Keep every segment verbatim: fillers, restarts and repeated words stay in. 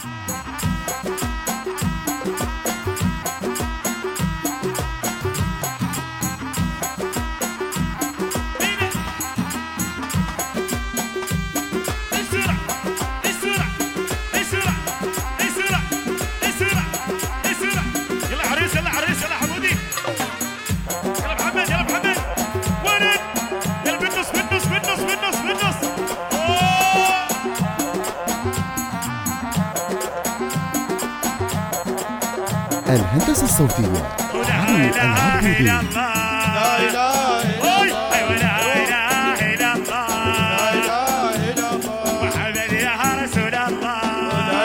الهندسة الصوتية علي العابدي. لا إله إلا الله لا إله إلا الله محمد يا رسول الله لا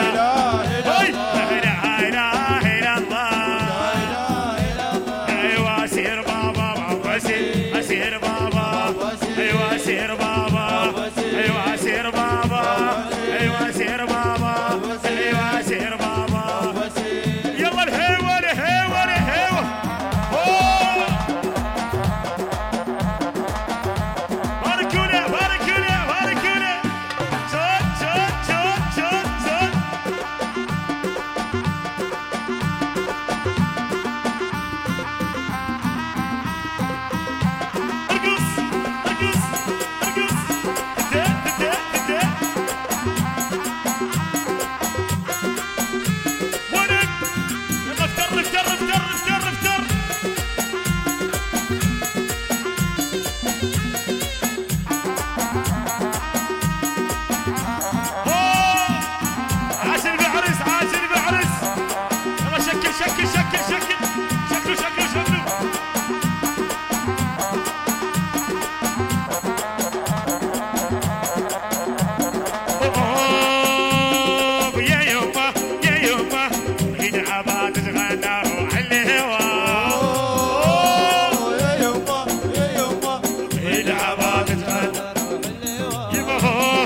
إله إلا الله أيوة سير بابا بابا سير أسير بابا أيوة سير بابا أيوة سير بابا أيوة سير بابا أيوة سير بابا يلا الهيوة الهيوة الهيوة باركونا باركونا باركونا زود زود زود زود زود ارقص ارقص ارقص تدا تدا تدا ولد يلا افتر افتر افتر افتر افتر أوه. عاش البعرس عاش البعرس يلا شكل شكل شكل شكل شكله شكله شكله أوه. يا يما يا يما عيد عباد تغنى روح الهوا عيد عباد تغنى يما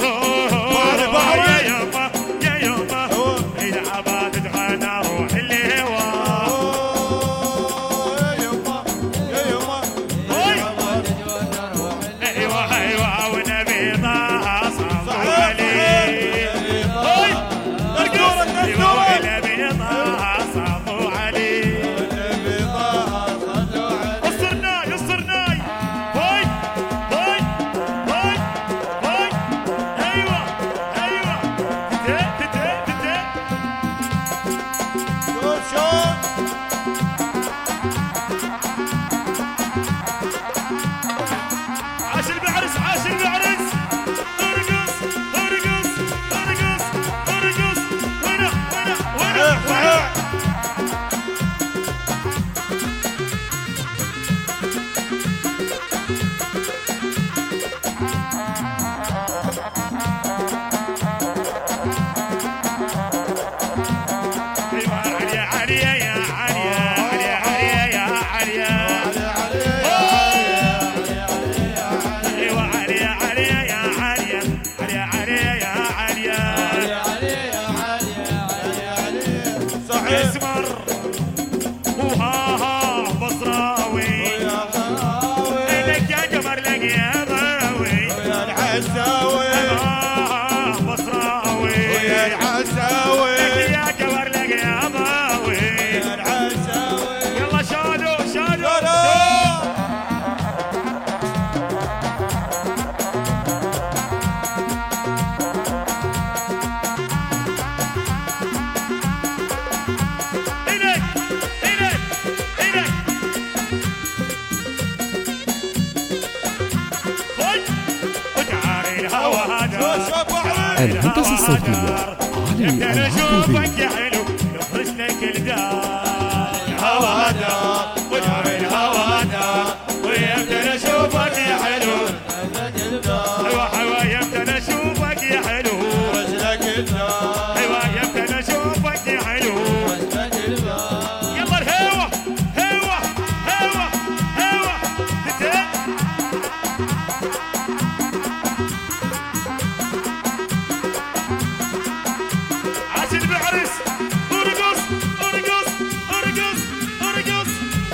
يا يما يا يما عيد عباد تغنى روح الهوا ايوه ايوه ونبي طه صلوا عليه ايوه ونبي طه صلوا عليه يسرناي يسرناي هاي هاي هاي هاي ايوه ايوه تدا تدا تدا عاش البعرس عاش البعرس ارقص ارقص ارقص ارقص وينه وينه وينه وينه ايوه عليا عليا يا عليا عليا عليا يا عليا ايوه عليا عليا يا عليا عليا عليا يا عليا اسمر وها ها بصراوي لك يا جمر لك يا ضراوي آه بصراوي لك يا جمر لك يا ضراوي يلا شالو شالو إلك إلك إلك خد وتعاري الهوى هذا الهندسة الصوتية علي يمكن اشوفك العابدي. يا حلو يفرش لك الدار الهوى دار ودار الهوى دار ويمكن اشوفك يا حلو ايوه ايوه يمكن اشوفك يا حلو ايوه يمكن اشوفك يا حلو يلا الهوى هوى هوى هوى تتا عاش البعرس ارقص ارقص ارقص ارقص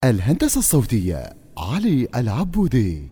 الهندسة الصوتية علي العبودي.